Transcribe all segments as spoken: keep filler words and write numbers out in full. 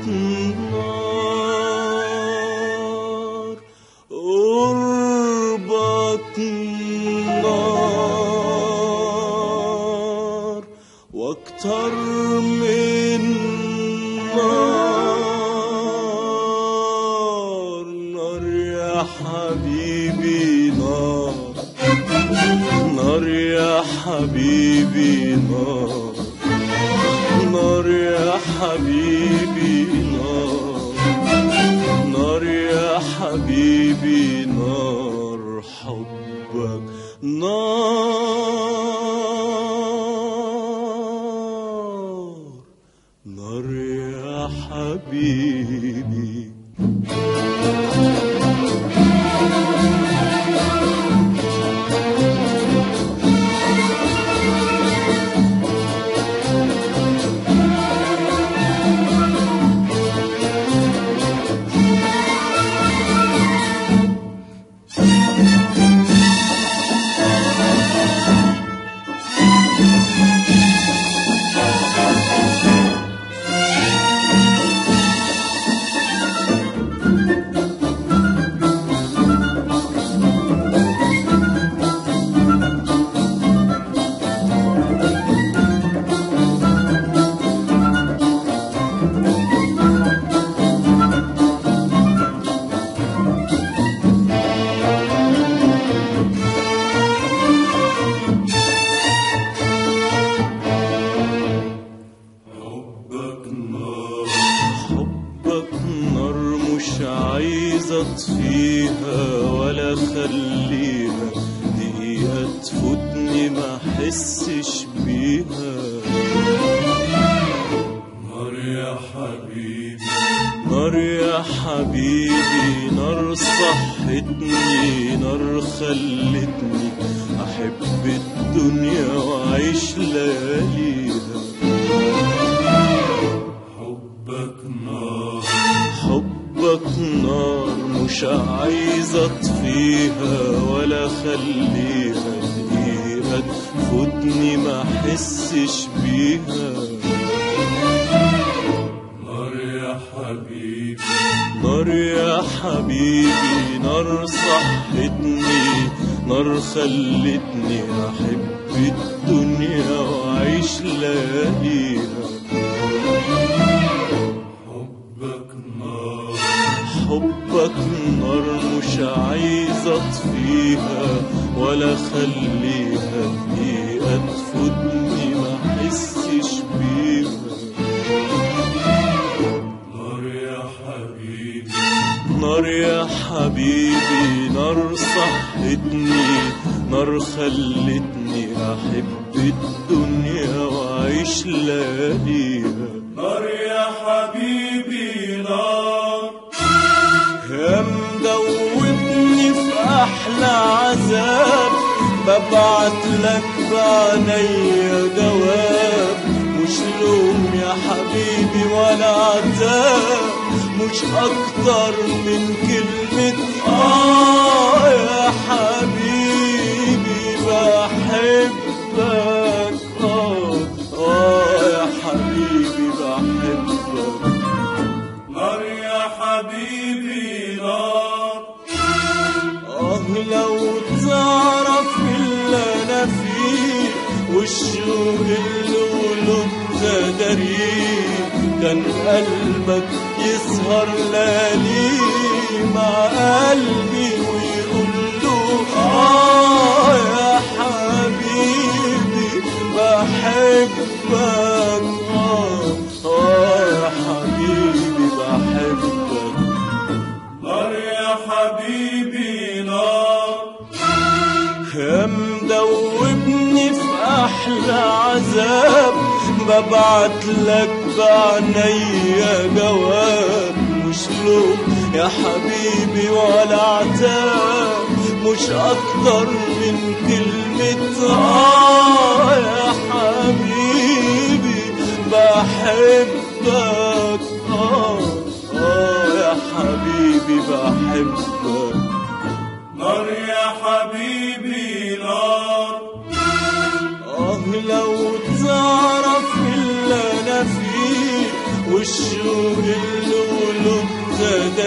نار قربك نار واكتر من نار. نار يا حبيبي نار، نار يا حبيبي نار، نار يا حبيبي نار، نار يا حبيبي نار. حبك نار، نار يا حبيبي. عايز اطفيها ولا خليها دقيقة تفوتني ما احسش بيها. نار يا حبيبي، نار يا حبيبي، نار صحتني، نار خلتني احب الدنيا واعيش لياليها. حبك نار، حبك نار مش عايز اطفيها ولا خليها دقيقة تفوتني ما احسش بيها. نار يا حبيبي، نار يا حبيبي، نار صحتني، نار خلتني احب الدنيا واعيش لياليها. حبك نار مش عايز اطفيها ولا خليها دقيقة تفوتني ما احسش بيها. نار يا حبيبي، نار يا حبيبي، نار صحتني، نار خلتني احب الدنيا واعيش لياليها. نار يا حبيبي نار يا مدوبني في احلى عذاب، ببعت لك بعينيا جواب مش لوم يا حبيبي ولا عتاب، مش اكتر من كلمة اه يا حبيبي بحبك. اه اه يا حبيبي بحبك. نار يا حبيبي نار، اه لو تعرف اللي انا فيه والشوق اللي ولدت داريه، كان قلبك يسهر ليالي مع قلبي ويقول له اه يا حبيبي بحبك. اه اه يا حبيبي بحبك. نار يا حبيبي نار يا مدوبني في احلى عذاب، ببعت لك بعينيا جواب مش لوم يا حبيبي ولا عتاب، مش اكتر من كلمة اه يا حبيبي بحبك. اه اه يا حبيبي بحبك. نار يا حبيبي نار، اه لو تعرف اللي انا فيه والشوق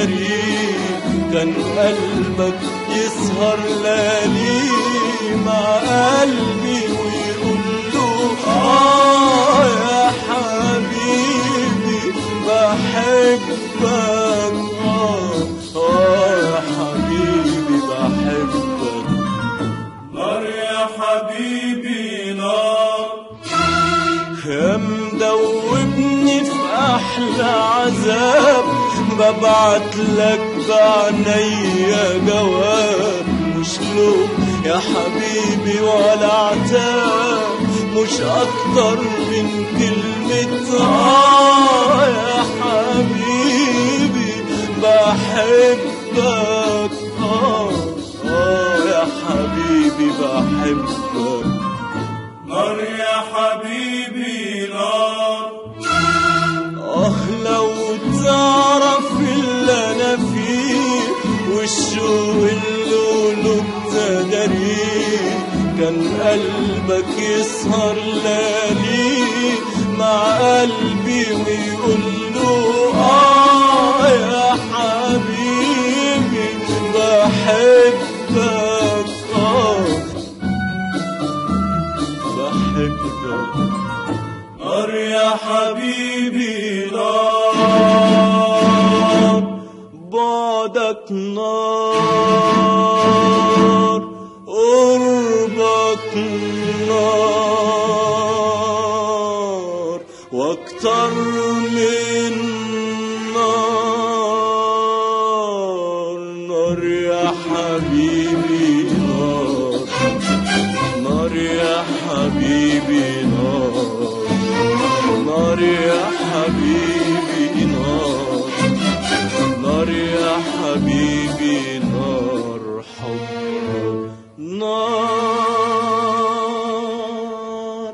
تداري، كان قلبك يسهر ليالي مع قلبي ويقول له آه يا حبيبي بحبك، آه آه يا حبيبي بحبك. نار يا حبيبي نار، يا مدوبني في أحلى عذاب، ببعت لك بعنيا جواب، مش لوم يا حبيبي ولا عتاب، مش أكتر من كلمة آه يا حبيبي بحبك، آه آه يا حبيبي بحبك. نار يا حبيبي نار، آه لو تعرف اللي أنا فيه والشوق اللي قلوب تداريه، كان قلبك يسهر ليالي مع قلبي ويقول له آه يا حبيبي بحبك، آه بحبك. نار يا حبيبي نار، بعدك نار، قربك نار، واكتر من نار. نار يا حبيبي نار، نار يا حبيبي نار، نار يا حبيبي نار، نار يا حبيبي نار حبك، نار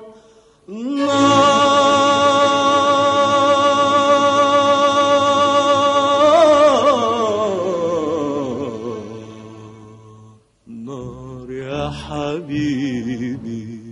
نار نار يا حبيبي.